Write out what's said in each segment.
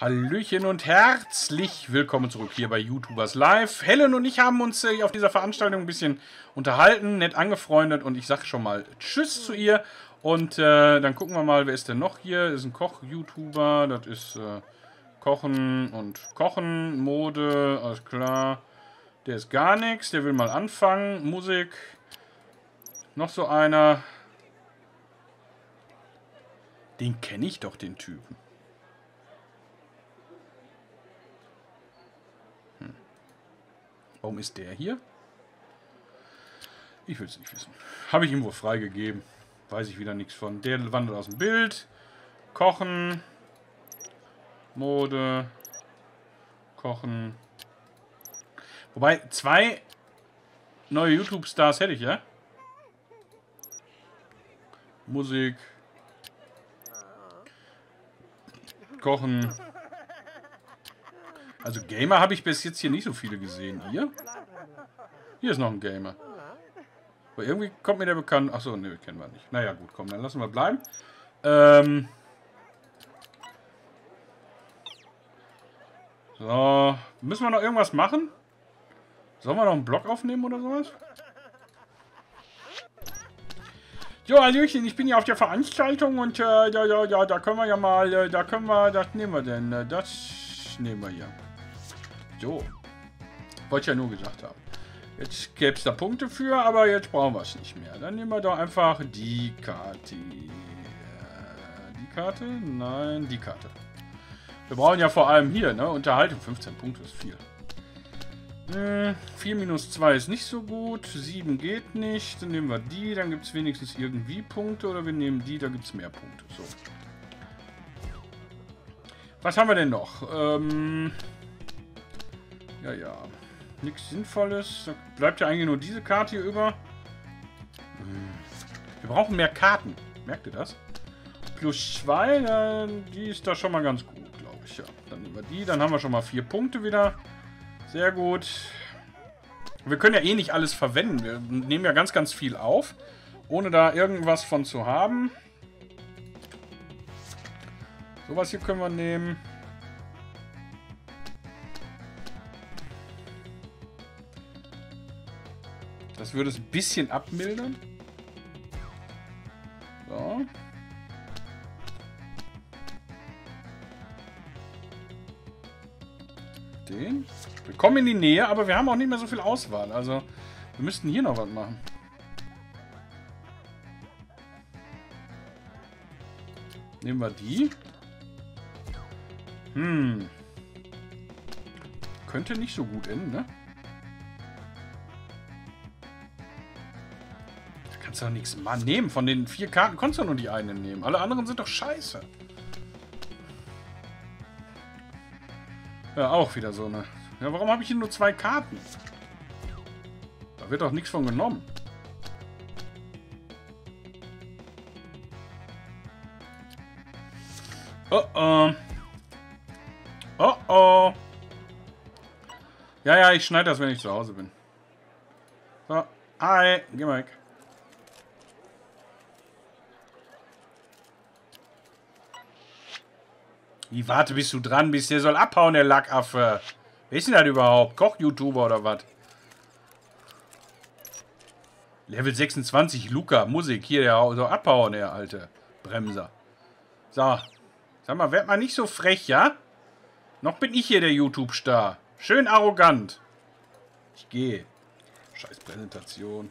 Hallöchen und herzlich willkommen zurück hier bei YouTubers Live. Helen und ich haben uns auf dieser Veranstaltung ein bisschen unterhalten, nett angefreundet und ich sage schon mal Tschüss zu ihr. Und dann gucken wir mal, wer ist denn noch hier? Das ist ein Koch-YouTuber, das ist Kochen und Kochen, Mode, alles klar. Der ist gar nichts, der will mal anfangen. Musik, noch so einer. Den kenne ich doch, den Typen. Warum ist der hier? Ich will es nicht wissen. Habe ich ihm wohl freigegeben. Weiß ich wieder nichts von. Der wandert aus dem Bild. Kochen. Mode. Kochen. Wobei, 2 neue YouTube-Stars hätte ich, ja? Musik. Kochen. Also Gamer habe ich bis jetzt hier nicht so viele gesehen. Hier ist noch ein Gamer. Aber irgendwie kommt mir der bekannt. Achso, ne, kennen wir nicht. Naja, gut, komm, dann lassen wir bleiben. So, müssen wir noch irgendwas machen? Sollen wir noch einen Blog aufnehmen oder sowas? Jo, Hallöchen, ich bin ja auf der Veranstaltung und ja, da können wir ja mal, das nehmen wir denn, das nehmen wir hier. So. Wollte ich ja nur gesagt haben. Jetzt gäbe es da Punkte für, aber jetzt brauchen wir es nicht mehr. Dann nehmen wir doch einfach die Karte. Die Karte? Nein, die Karte. Wir brauchen ja vor allem hier, ne? Unterhaltung. 15 Punkte ist viel. 4 minus 2 ist nicht so gut. 7 geht nicht. Dann nehmen wir die. Dann gibt es wenigstens irgendwie Punkte. Oder wir nehmen die, da gibt es mehr Punkte. So. Was haben wir denn noch? Ja. Nichts Sinnvolles. Da bleibt ja eigentlich nur diese Karte hier über. Wir brauchen mehr Karten. Merkt ihr das? Plus 2, die ist da schon mal ganz gut, glaube ich. Ja. Dann nehmen wir die. Dann haben wir schon mal 4 Punkte wieder. Sehr gut. Wir können ja eh nicht alles verwenden. Wir nehmen ja ganz viel auf, ohne da irgendwas von zu haben. Sowas hier können wir nehmen. Das würde es ein bisschen abmildern. So. Den. Wir kommen in die Nähe, aber wir haben auch nicht mehr so viel Auswahl. Also, wir müssten hier noch was machen. Nehmen wir die. Könnte nicht so gut enden, ne? Da kannst du doch nichts mal nehmen. Von den 4 Karten konntest du nur die eine nehmen. Alle anderen sind doch scheiße. Ja, auch wieder so eine. Ja, warum habe ich hier nur 2 Karten? Da wird doch nichts von genommen. Oh. Ja, ich schneide das, wenn ich zu Hause bin. So, hi, geh mal weg. Wie, warte, bis du dran bist. Der soll abhauen, der Lackaffe. Wer ist denn das überhaupt? Koch-YouTuber oder was? Level 26, Luca, Musik. Hier, der soll abhauen, der alte Bremser. So. Sag mal, werd mal nicht so frech, ja? Noch bin ich hier der YouTube-Star. Schön arrogant. Ich gehe. Scheiß Präsentation.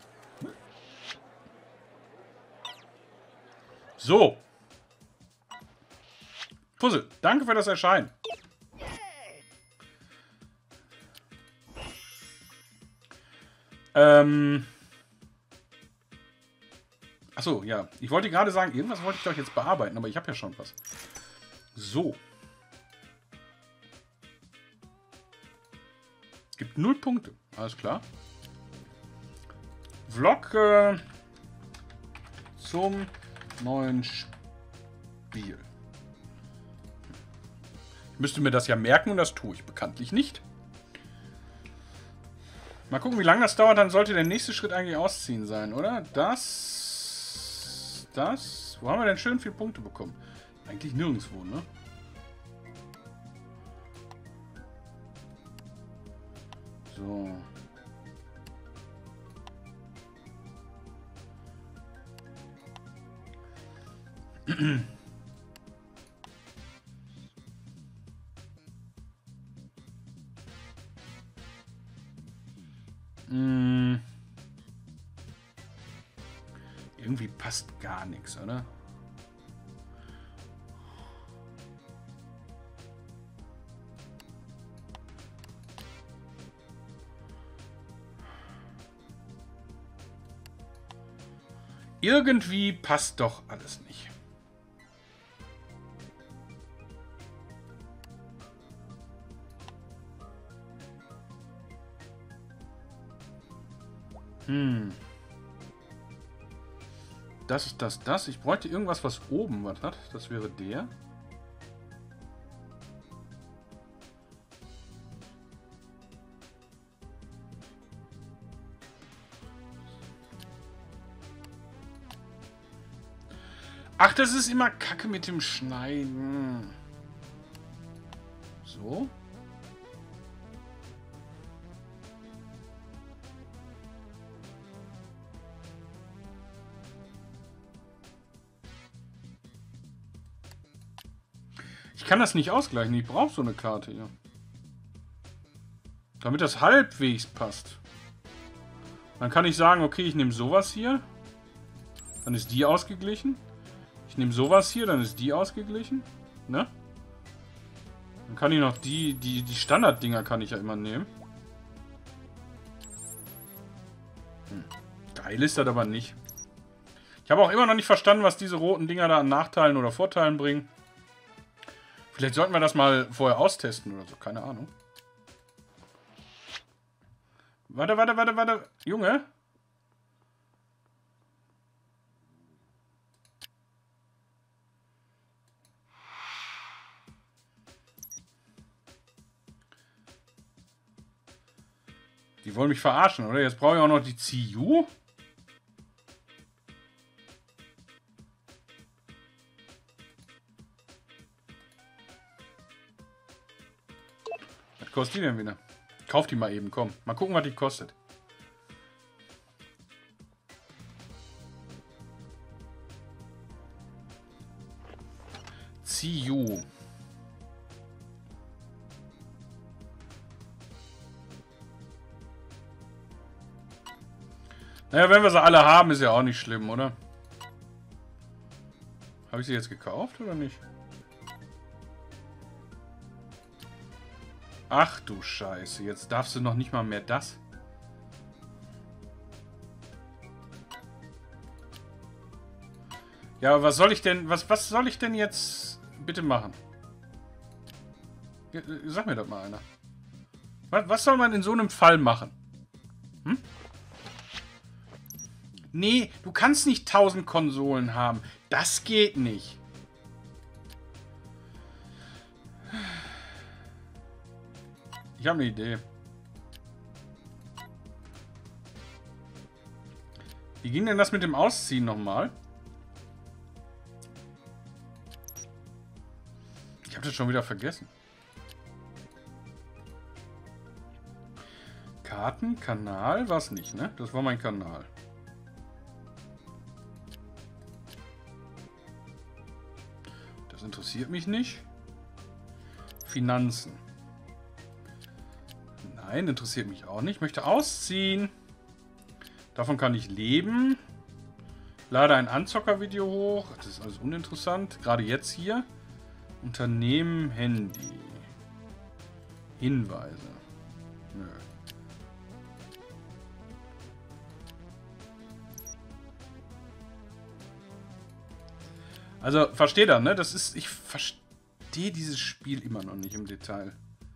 So. Puzzle, danke für das Erscheinen. Achso, ja. Ich wollte gerade sagen, irgendwas wollte ich doch jetzt bearbeiten, aber ich habe ja schon was. So. Gibt 0 Punkte. Alles klar. Vlog zum neuen Spiel. Ich müsste mir das ja merken und das tue ich bekanntlich nicht. Mal gucken, wie lange das dauert. Dann sollte der nächste Schritt eigentlich ausziehen sein, oder? Das. Wo haben wir denn schön viele Punkte bekommen? Eigentlich nirgendwo, ne? So. Irgendwie passt gar nichts, oder? Irgendwie passt doch alles nicht. Das ist das. Ich bräuchte irgendwas, was oben was hat. Das wäre der. Ach, das ist immer Kacke mit dem Schneiden. So. Ich kann das nicht ausgleichen. Ich brauche so eine Karte hier. Damit das halbwegs passt. Dann kann ich sagen, okay, ich nehme sowas hier. Dann ist die ausgeglichen. Ich nehme sowas hier, dann ist die ausgeglichen. Ne? Dann kann ich noch die Standarddinger kann ich ja immer nehmen. Geil ist das aber nicht. Ich habe auch immer noch nicht verstanden, was diese roten Dinger da an Nachteilen oder Vorteilen bringen. Vielleicht sollten wir das mal vorher austesten oder so. Keine Ahnung. Warte. Junge. Die wollen mich verarschen, oder? Jetzt brauche ich auch noch die CU. Was kostet die denn wieder? Kauf die mal eben, komm. Mal gucken, was die kostet. CU. Naja, wenn wir sie alle haben, ist ja auch nicht schlimm, oder? Habe ich sie jetzt gekauft oder nicht? Ach du Scheiße, jetzt darfst du noch nicht mal mehr das. Ja, aber was soll ich denn, was soll ich denn jetzt bitte machen? Ja, sag mir das mal einer. Was soll man in so einem Fall machen? Hm? Nee, du kannst nicht 1000 Konsolen haben. Das geht nicht. Ich habe eine Idee. Wie ging denn das mit dem Ausziehen nochmal? Ich habe das schon wieder vergessen. Karten, Kanal, was nicht, ne? Das war mein Kanal. Das interessiert mich nicht. Finanzen. Nein, interessiert mich auch nicht. Ich möchte ausziehen. Davon kann ich leben. Lade ein Anzocker-Video hoch. Das ist alles uninteressant. Gerade jetzt hier. Unternehmen, Handy. Hinweise. Nö. Also, versteht ihr, ne? Das ist... Ich verstehe dieses Spiel immer noch nicht im Detail.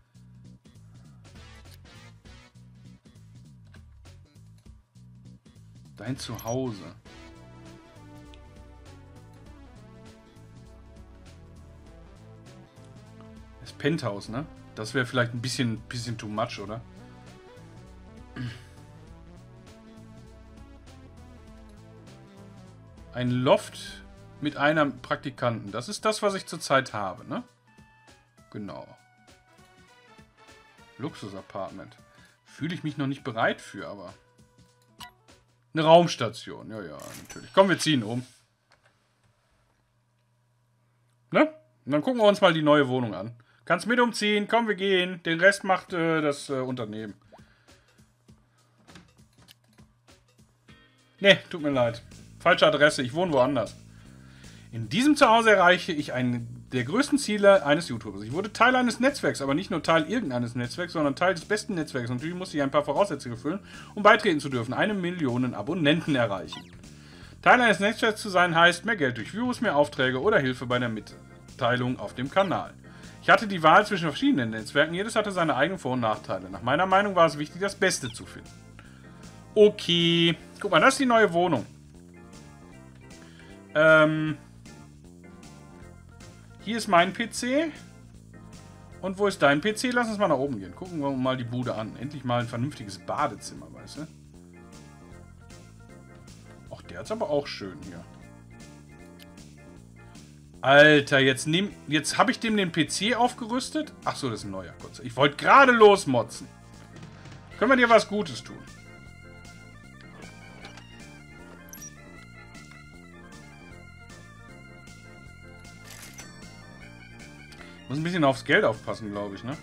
Dein Zuhause. Das Penthouse, ne? Das wäre vielleicht ein bisschen too much, oder? Ein Loft mit einem Praktikanten. Das ist das, was ich zurzeit habe, ne? Genau. Luxus-Apartment. Fühle ich mich noch nicht bereit für, aber... Eine Raumstation. Ja, ja, natürlich. Komm, wir ziehen um. Ne? Und dann gucken wir uns mal die neue Wohnung an. Kannst mit umziehen. Komm, wir gehen. Den Rest macht das Unternehmen. Ne, tut mir leid. Falsche Adresse. Ich wohne woanders. In diesem Zuhause erreiche ich einen der größten Ziele eines YouTubers. Ich wurde Teil eines Netzwerks, aber nicht nur Teil irgendeines Netzwerks, sondern Teil des besten Netzwerks. Natürlich musste ich ein paar Voraussetzungen erfüllen, um beitreten zu dürfen. 1 Million Abonnenten erreichen. Teil eines Netzwerks zu sein heißt mehr Geld durch Views, mehr Aufträge oder Hilfe bei der Mitteilung auf dem Kanal. Ich hatte die Wahl zwischen verschiedenen Netzwerken. Jedes hatte seine eigenen Vor- und Nachteile. Nach meiner Meinung war es wichtig, das Beste zu finden. Okay. Guck mal, das ist die neue Wohnung. Hier ist mein PC. Und wo ist dein PC? Lass uns mal nach oben gehen. Gucken wir mal die Bude an. Endlich mal ein vernünftiges Badezimmer, weißt du? Ach, der ist aber auch schön hier. Alter, jetzt habe ich dem den PC aufgerüstet. Ach so, das ist ein neuer. Gott sei Dank. Ich wollte gerade losmotzen. Können wir dir was Gutes tun? Muss ein bisschen aufs Geld aufpassen, glaube ich, ne?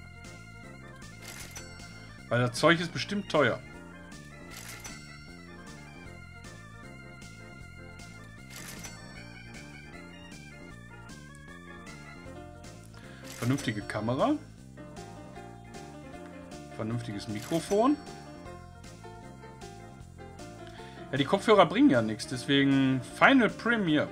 Weil das Zeug ist bestimmt teuer. Vernünftige Kamera. Vernünftiges Mikrofon. Ja, die Kopfhörer bringen ja nichts, deswegen Final Premiere.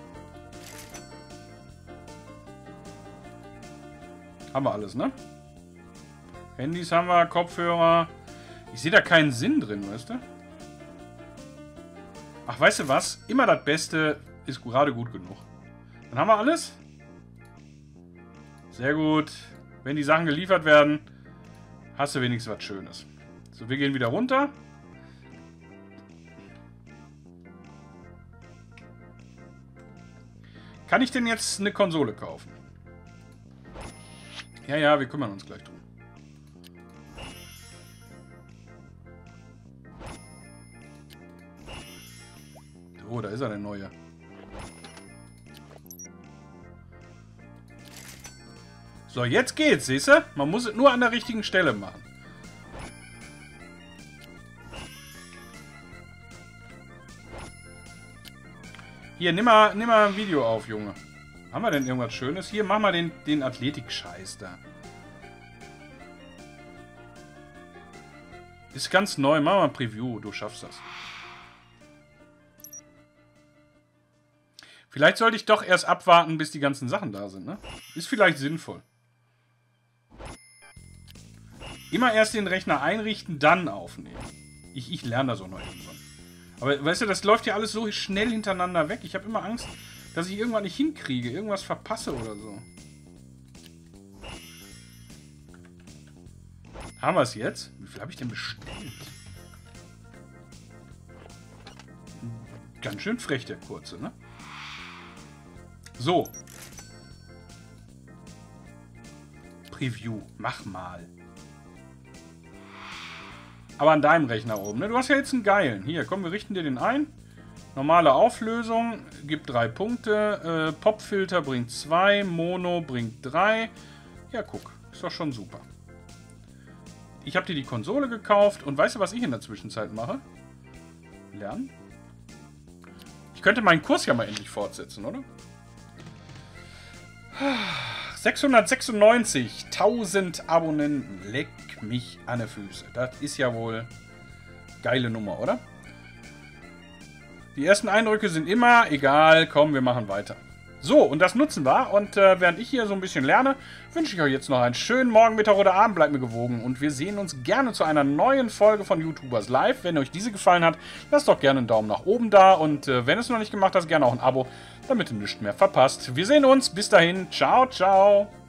Haben wir alles, ne? Handys haben wir, Kopfhörer. Ich sehe da keinen Sinn drin, weißt du? Ach, weißt du was? Immer das Beste ist gerade gut genug. Dann haben wir alles. Sehr gut. Wenn die Sachen geliefert werden, hast du wenigstens was Schönes. So, wir gehen wieder runter. Kann ich denn jetzt eine Konsole kaufen? Ja, ja, wir kümmern uns gleich drum. Oh, da ist er, der Neue. So, jetzt geht's, siehst du? Man muss es nur an der richtigen Stelle machen. Hier, nimm mal ein Video auf, Junge. Haben wir denn irgendwas Schönes? Hier, mach mal den Athletik-Scheiß da. Ist ganz neu. Mach mal ein Preview. Du schaffst das. Vielleicht sollte ich doch erst abwarten, bis die ganzen Sachen da sind, ne? Ist vielleicht sinnvoll. Immer erst den Rechner einrichten, dann aufnehmen. Ich lerne das auch noch irgendwann. Aber weißt du, das läuft ja alles so schnell hintereinander weg. Ich habe immer Angst, dass ich irgendwann nicht hinkriege, irgendwas verpasse oder so. Haben wir es jetzt? Wie viel habe ich denn bestellt? Ganz schön frech, der kurze, ne? So. Preview. Mach mal. Aber an deinem Rechner oben, ne? Du hast ja jetzt einen geilen. Hier, komm, wir richten dir den ein. Normale Auflösung, gibt 3 Punkte. Popfilter bringt 2, Mono bringt 3. Ja, guck, ist doch schon super. Ich habe dir die Konsole gekauft und weißt du, was ich in der Zwischenzeit mache? Lernen. Ich könnte meinen Kurs ja mal endlich fortsetzen, oder? 696.000 Abonnenten. Leck mich an die Füße. Das ist ja wohl geile Nummer, oder? Die ersten Eindrücke sind immer egal. Komm, wir machen weiter. So, und das nutzen wir. Und während ich hier so ein bisschen lerne, wünsche ich euch jetzt noch einen schönen Morgen, Mittag oder Abend. Bleibt mir gewogen. Und wir sehen uns gerne zu einer neuen Folge von YouTubers Live. Wenn euch diese gefallen hat, lasst doch gerne einen Daumen nach oben da. Und wenn es noch nicht gemacht hast, gerne auch ein Abo, damit ihr nichts mehr verpasst. Wir sehen uns. Bis dahin. Ciao, ciao.